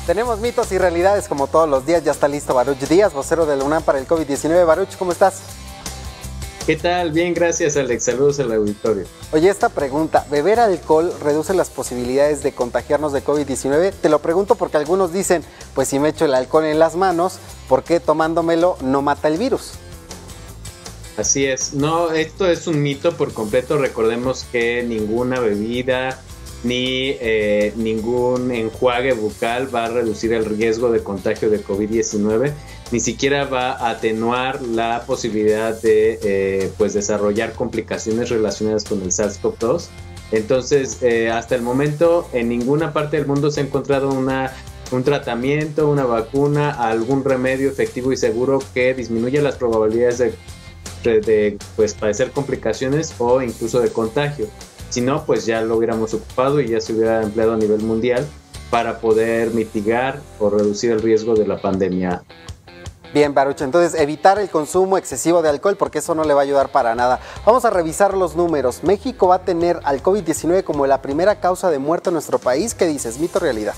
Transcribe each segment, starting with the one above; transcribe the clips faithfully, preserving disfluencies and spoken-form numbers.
Tenemos mitos y realidades como todos los días. Ya está listo Baruch Díaz, vocero de la UNAM para el COVID diecinueve. Baruch, ¿cómo estás? ¿Qué tal? Bien, gracias, Alex. Saludos al auditorio. Oye, esta pregunta, ¿beber alcohol reduce las posibilidades de contagiarnos de COVID diecinueve? Te lo pregunto porque algunos dicen, pues si me echo el alcohol en las manos, ¿por qué tomándomelo no mata el virus? Así es. No, esto es un mito por completo. Recordemos que ninguna bebida ni eh, ningún enjuague bucal va a reducir el riesgo de contagio de COVID diecinueve, ni siquiera va a atenuar la posibilidad de eh, pues desarrollar complicaciones relacionadas con el SARS-CoV dos. Entonces, eh, hasta el momento, en ninguna parte del mundo se ha encontrado una, un tratamiento, una vacuna, algún remedio efectivo y seguro que disminuya las probabilidades de, de, de pues, padecer complicaciones o incluso de contagio. Si no, pues ya lo hubiéramos ocupado y ya se hubiera empleado a nivel mundial para poder mitigar o reducir el riesgo de la pandemia. Bien, Baruch, entonces evitar el consumo excesivo de alcohol porque eso no le va a ayudar para nada. Vamos a revisar los números. México va a tener al COVID diecinueve como la primera causa de muerte en nuestro país. ¿Qué dices? ¿Mito o realidad?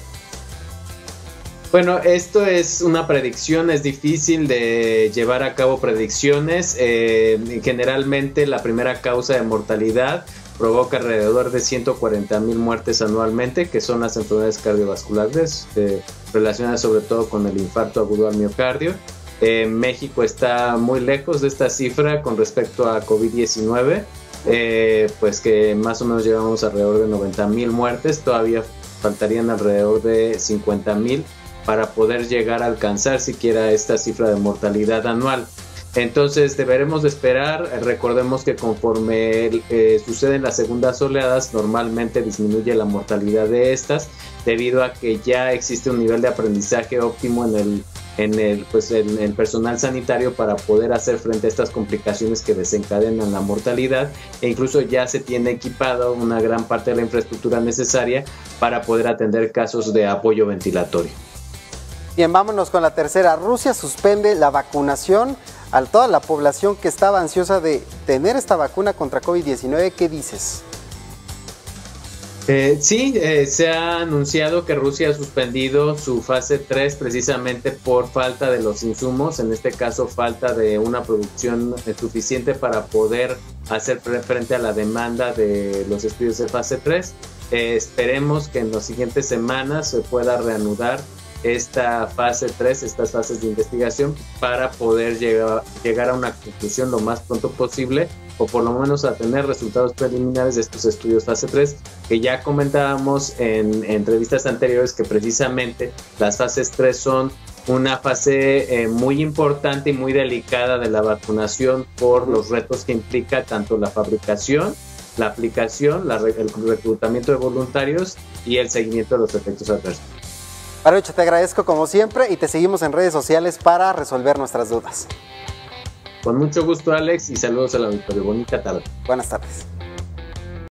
Bueno, esto es una predicción, es difícil de llevar a cabo predicciones. Eh, generalmente la primera causa de mortalidad provoca alrededor de ciento cuarenta mil muertes anualmente, que son las enfermedades cardiovasculares, eh, relacionadas sobre todo con el infarto agudo al miocardio. Eh, México está muy lejos de esta cifra con respecto a COVID diecinueve, eh, pues que más o menos llevamos alrededor de noventa mil muertes, todavía faltarían alrededor de cincuenta mil para poder llegar a alcanzar siquiera esta cifra de mortalidad anual. Entonces deberemos de esperar. Recordemos que conforme eh, suceden las segundas oleadas, normalmente disminuye la mortalidad de estas, debido a que ya existe un nivel de aprendizaje óptimo en el, en el, pues, en el personal sanitario para poder hacer frente a estas complicaciones que desencadenan la mortalidad, e incluso ya se tiene equipado una gran parte de la infraestructura necesaria para poder atender casos de apoyo ventilatorio. Bien, vámonos con la tercera. Rusia suspende la vacunación a toda la población que estaba ansiosa de tener esta vacuna contra COVID diecinueve. ¿Qué dices? Eh, sí, eh, se ha anunciado que Rusia ha suspendido su fase tres precisamente por falta de los insumos, en este caso falta de una producción suficiente para poder hacer frente a la demanda de los estudios de fase tres. Eh, esperemos que en las siguientes semanas se pueda reanudar esta fase tres, estas fases de investigación, para poder llegar, llegar a una conclusión lo más pronto posible, o por lo menos a tener resultados preliminares de estos estudios fase tres, que ya comentábamos en, en entrevistas anteriores que precisamente las fases tres son una fase eh, muy importante y muy delicada de la vacunación por los retos que implica tanto la fabricación, la aplicación, la, el reclutamiento de voluntarios y el seguimiento de los efectos adversos. Baruch, te agradezco como siempre y te seguimos en redes sociales para resolver nuestras dudas. Con mucho gusto, Alex, y saludos al auditorio. Bonita tarde. Buenas tardes.